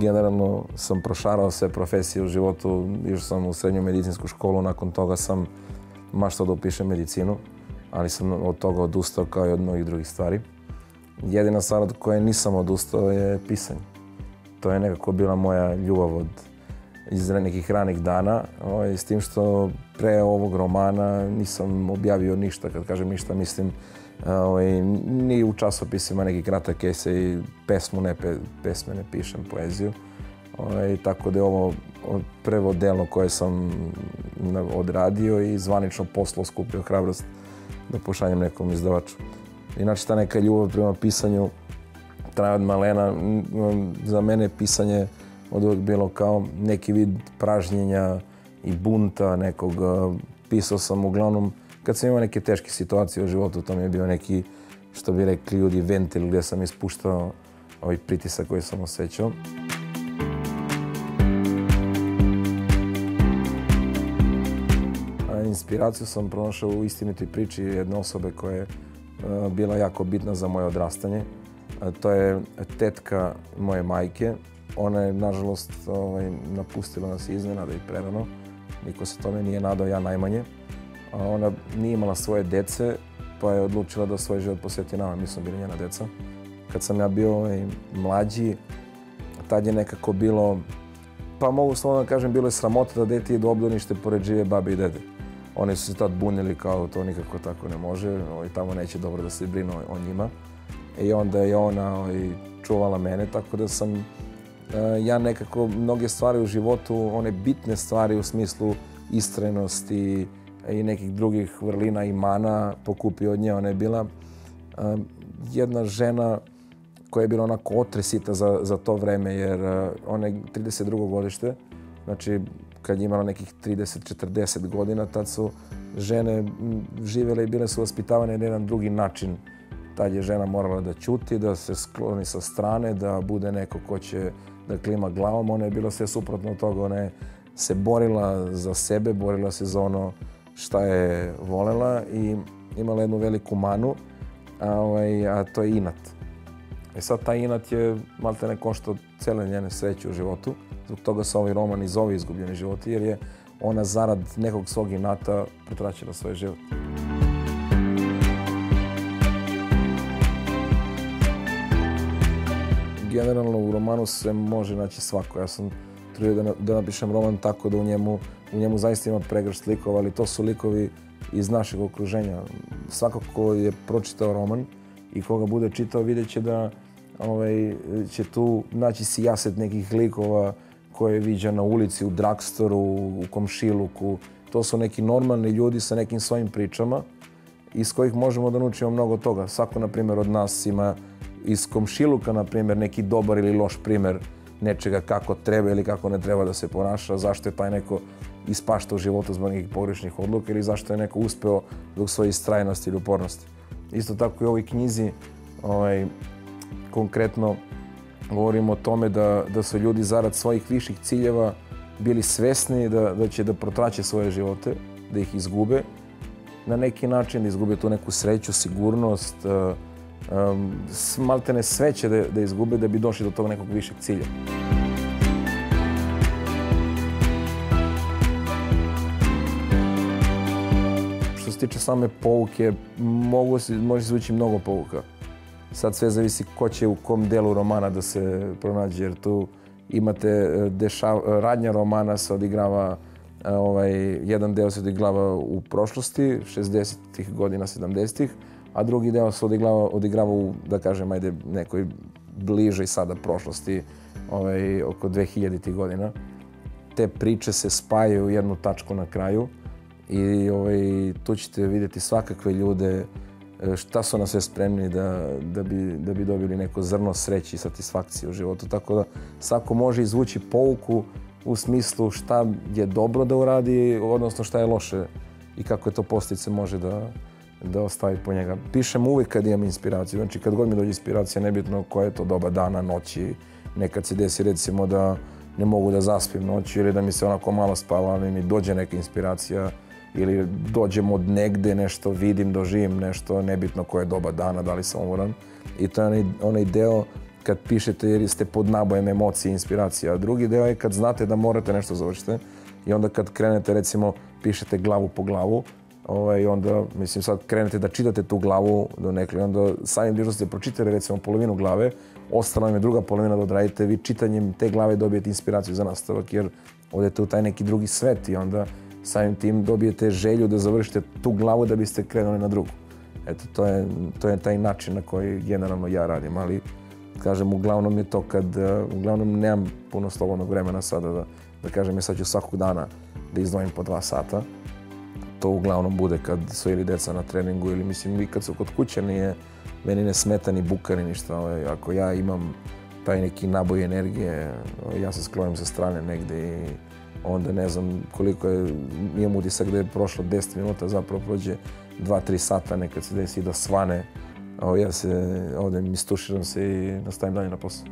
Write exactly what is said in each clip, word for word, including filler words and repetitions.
generalno sam prošarao sve profesije u životu, išao sam u srednju medicinsku školu, nakon toga sam maštao da upišem medicinu, ali sam od toga odustao kao i od mnogih drugih stvari. Jedina stvar od koje nisam odustao je pisanje. To je nekako bila moja ljubav od iz nekih ranih dana, s tim što pre ovog romana nisam objavio ništa. Kad kažem ništa, mislim ni u časopisima neki kratak esej, pesmu, ne pesme, ne pišem poeziju. Tako da je ovo prvo delo koje sam odradio i zvanično poslao, skupio hrabrost da pošaljem nekom izdavaču. Inače, ta neka ljubav prema pisanju traje od malena. Za mene pisanje od uvijek bilo kao neki vid pražnjenja i bunta nekog. Pisao sam uglavnom kad sam imao neke teške situacije u životu, to mi je bio neki, što bi rekli ljudi, ventil gdje sam ispuštao ovaj pritisak koji sam osjećao. Inspiraciju sam pronašao u istinitoj priči jedne osobe koja je bila jako bitna za moje odrastanje. To je tetka moje majke. Ona je, nažalost, napustila nas iznenada i prerano. Niko se tome nije nadao, ja najmanje. Ona nije imala svoje dece, pa je odlučila da svoj život posveti nama. Mi smo bili njena deca. Kad sam ja bio mlađi, tad je nekako bilo, pa mogu slobodno da kažem, bilo je sramota da dete ide u obdanište pored žive babe i dede. Oni su se tad bunili kao to nikako tako ne može, tamo neće dobro da se brinu o njima. I onda je ona čuvala mene, tako da sam ja nekako mnoge stvari u životu, one bitne stvari u smislu istrajnosti i nekih drugih vrlina i mana pokupio od nje. Ona je bila jedna žena koja je bila onako otresita za to vreme, jer ona je trideset drugo godište, znači kad je imala nekih trideset četrdeset godina, tad su žene živjele i bile su vaspitavane na jedan drugi način. Tad je žena morala da ćuti, da se skloni sa strane, da bude neko ko će da klima glavom. Ona je bila sve suprotno od toga. Ona je se borila za sebe, borila se za ono šta je volela i imala jednu veliku manu, a to je inat. I sad taj inat je maltene koštao cele njene sreće u životu. Zbog toga se ovaj roman i zove Izgubljeni životi, jer je ona zarad nekog svog inata pretraćila svoj život. Generalno u romanu se može naći svako. Ja sam trudio da napišem roman tako da u njemu zaista ima pregršt likova, ali to su likovi iz našeg okruženja. Svako ko je pročitao roman i koga bude čitao vidjet će da će tu naći sijaset nekih likova koje viđa na ulici, u drugstoru, u komšiluku. To su neki normalni ljudi sa nekim svojim pričama iz kojih možemo da naučimo mnogo toga. Svako, na primjer, od nas ima iz komšiluka, na primjer, neki dobar ili loš primjer nečega kako treba ili kako ne treba da se ponaša, zašto je taj neko ispaštao u životu zbog nekih pogrešnih odluka ili zašto je neko uspeo zbog svoje istrajnosti ili upornosti. Isto tako i u ovoj knjizi konkretno govorimo o tome da su ljudi zarad svojih viših ciljeva bili svesni da će da protraće svoje živote, da ih izgube na neki način, da izgube tu neku sreću, sigurnost, maltene sve će da izgube da bi došli do tog nekog višeg cilja. Što se tiče same pouke, može se vući mnogo pouka. Sad sve zavisi ko će u kom delu romana da se pronađe, jer tu imate radnja romana se odigrava, jedan deo se odigrava u prošlosti, šezdesetih godina, sedamdesetih, a drugi deo se odigrava u, da kažem, ajde, nekoj bližoj sada prošlosti, oko dvehiljaditih godina. Te priče se spajaju u jednu tačku na kraju i tu ćete vidjeti svakakve ljude, šta su na sve spremni da bi dobili neko zrno sreće i satisfakcije u životu. Tako da svako može izvući pouku u smislu šta je dobro da uradi, odnosno šta je loše i kako je to posljedice može da ostavi po njega. Pišem uvijek kad imam inspiraciju, znači kad god mi dođe inspiracija, nebitno koja je to doba dana, noći, nekad se desi recimo da ne mogu da zaspim noću ili da mi se onako malo spava, ali mi dođe neka inspiracija ili dođem od negde, nešto vidim, doživim nešto, nebitno koje je doba dana, da li sam umoran. I to je onaj deo kad pišete jer ste pod nabojem emocije i inspiracije. A drugi deo je kad znate da morate nešto završiti i onda kad krenete, recimo, pišete glavu po glavu, i onda, mislim, sad krenete da čitate tu glavu do nekle, onda samim tim što ste pročitali, recimo, polovinu glave, ostala vam je druga polovina da odradite, vi čitanjem te glave dobijete inspiraciju za nastavak, jer odete u taj neki drugi svet i onda samim tim dobijete želju da završite tu glavu da biste krenuli na drugu. Eto, to je, to je taj način na koji generalno ja radim, ali kažem, uglavnom je to kad, uglavnom nemam puno slobodnog vremena sada da, da kažem, ja sad ću svakog dana da izdvojim po dva sata. To uglavnom bude kad su ili deca na treningu ili mislim i kad su kod kuće, nije, meni ne smeta ni buka ni ništa. Ako ja imam taj neki naboj energije, ja se sklonim sa strane negde i onda ne znam koliko je, imam utisak da je prošlo deset minuta, zapravo prođe dva tri sata, nekad se desi da svane. Ja se odem, istuširam se i nastavim dalje na posao.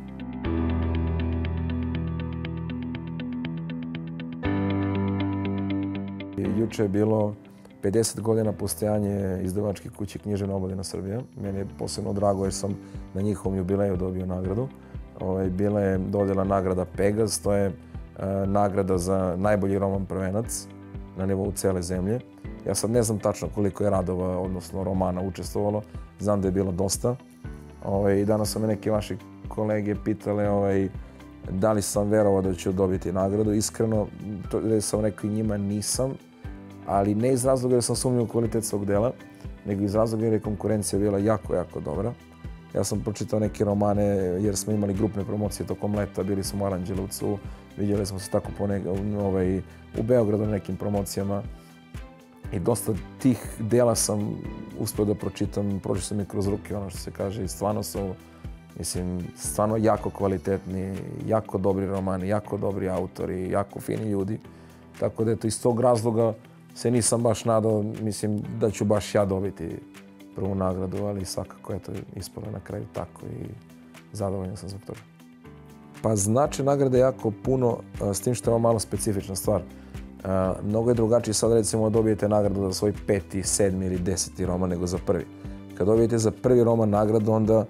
Juče je bilo pedeset godina postojanje izdavačke kuće Književna omladina Srbije. Meni je posebno drago jer sam na njihovom jubileju dobio nagradu. Bila je dodjela nagrada Pegaz, to je nagrada za najbolji roman prvenac na nivou cele zemlje. Ja sad ne znam tačno koliko je radova, odnosno romana učestvovalo, znam da je bilo dosta. I danas su me neke vaše kolege pitale da li sam verovao da ću dobiti nagradu. Iskreno, to sam rekao i njima nisam, ali ne iz razloga jer sam sumnjao u kvalitet svog dela, nego iz razloga jer je konkurencija bila jako, jako dobra. Ja sam pročitao neke romane jer smo imali grupne promocije tokom leta, bili smo u Aranđelovcu, vidjeli smo se tako po ovaj, u Beogradu na nekim promocijama. I dosta tih dela sam uspio da pročitam, prošli su mi kroz ruke, ono što se kaže, i stvarno su, mislim, stvarno jako kvalitetni, jako dobri romani, jako dobri autori, jako fini ljudi. Tako da eto, iz tog razloga se nisam baš nadao, mislim, da ću baš ja dobiti prvu nagradu, ali svakako eto, ispalo na kraju tako i zadovoljan sam zbog toga. Pa znači nagrade jako puno, s tim što je ovo malo specifična stvar. Mnogo je drugačije sad recimo dobijete nagradu za svoj peti, sedmi ili deseti roman nego za prvi. Kad dobijete za prvi roman nagradu, onda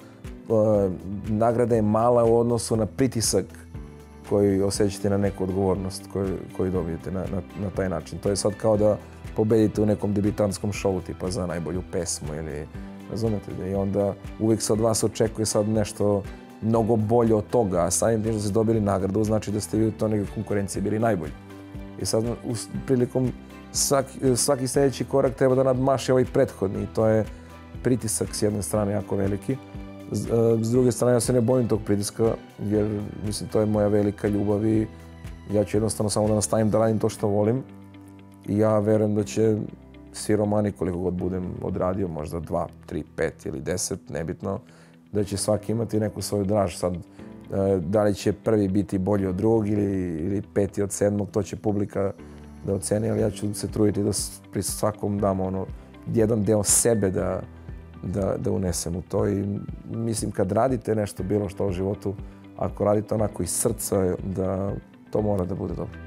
nagrada je mala u odnosu na pritisak koji osjećate na neku odgovornost koju dobijete na taj način. To je sad kao da pobedite u nekom debitantskom šovu tipa za najbolju pesmu ili razumete. I onda uvijek se od vas očekuje sad nešto mnogo bolje od toga, a samim tim što ste dobili nagradu znači da ste vi u toj nekoj konkurenciji bili najbolji. I sad prilikom svaki sljedeći korak treba da nadmaši ovaj prethodni i to je pritisak s jedne strane jako veliki. S druge strane ja se ne bojim tog pritiska jer mislim to je moja velika ljubav i ja ću jednostavno samo da nastavim da radim to što volim i ja verujem da će svi romani koliko god budem odradio, možda dva, tri, pet ili deset, nebitno, da će svaki imati neku svoju draž. Sad, da li će prvi biti bolji od drugog ili peti od sedmog, to će publika da oceni, ali ja ću se truditi da pri svakom dam ono, jedan deo sebe da, da, da unesem u to i mislim kad radite nešto bilo što u životu, ako radite onako iz srca, da to mora da bude dobro.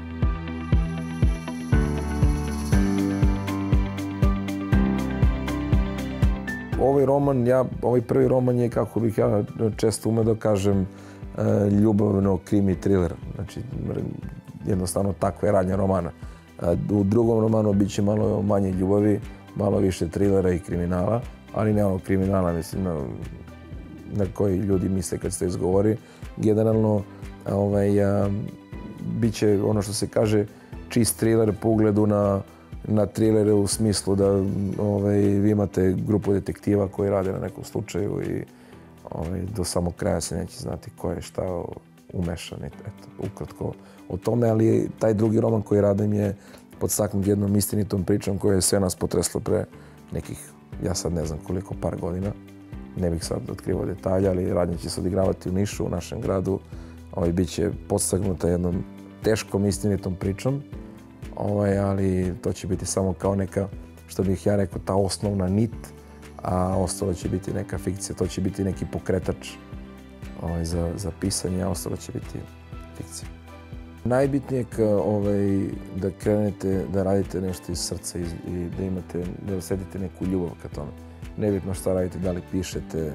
Ovaj roman, ja, ovaj prvi roman je, kako bih ja često umeo da kažem, ljubavno krimi thriller. Znači, jednostavno takva je radnja romana. U drugom romanu bit će malo manje ljubavi, malo više thrillera i kriminala, ali ne ono kriminala, mislim, na, na koji ljudi misle kad se to izgovori. Generalno, ovaj, a, bit će ono što se kaže čist thriller po ugledu na na trilere u smislu da ovaj, vi imate grupu detektiva koji rade na nekom slučaju i ovaj, do samog kraja se neće znati ko je šta umešan. Eto, ukratko o tome, ali taj drugi roman koji radim je podstaknut jednom istinitom pričom koja je sve nas potresla pre nekih, ja sad ne znam koliko, par godina. Ne bih sad otkrivao detalje, ali radnja će se odigravati u Nišu, u našem gradu. Ovaj, biće podstaknuta jednom teškom istinitom pričom. Ovaj, ali to će biti samo kao neka, što bih ja rekao, ta osnovna nit, a ostalo će biti neka fikcija, to će biti neki pokretač ovaj, za, za pisanje, a ostalo će biti fikcija. Najbitnije je ovaj, da krenete da radite nešto iz srca i, i da imate, da osjetite neku ljubav ka tome. Nebitno šta radite, da li pišete,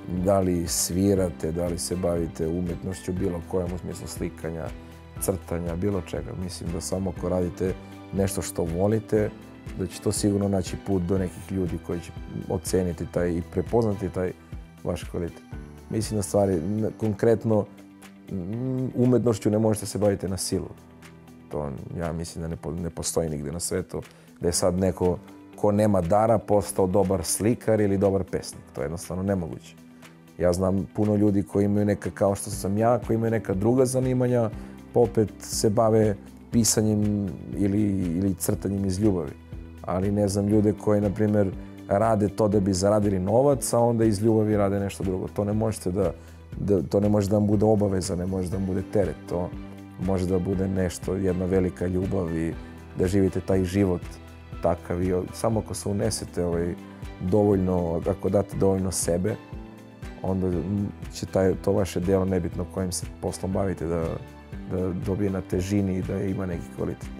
da li svirate, da li se bavite umetnošću bilo kojom u smislu slikanja, crtanja, bilo čega. Mislim da samo ako radite nešto što volite, da će to sigurno naći put do nekih ljudi koji će oceniti taj i prepoznati taj vaš kvalitet. Mislim da stvari, konkretno, umetnošću ne možete se baviti na silu. To ja mislim da ne, ne postoji nigde na svetu da je sad neko ko nema dara postao dobar slikar ili dobar pesnik. To je jednostavno nemoguće. Ja znam puno ljudi koji imaju neka, kao što sam ja, koji imaju neka druga zanimanja, pa opet se bave pisanjem ili, ili crtanjem iz ljubavi. Ali ne znam ljude koji, na primjer, rade to da bi zaradili novac, a onda iz ljubavi rade nešto drugo. To ne možete da, da, to ne može da vam bude obaveza, ne može da vam bude teret. To može da bude nešto, jedna velika ljubav i da živite taj život takav. I samo ako se unesete ovaj, dovoljno, ako date dovoljno sebe, onda će taj, to vaše delo, nebitno kojim se poslom bavite, da, da dobije na težini i da ima neki kvalitet.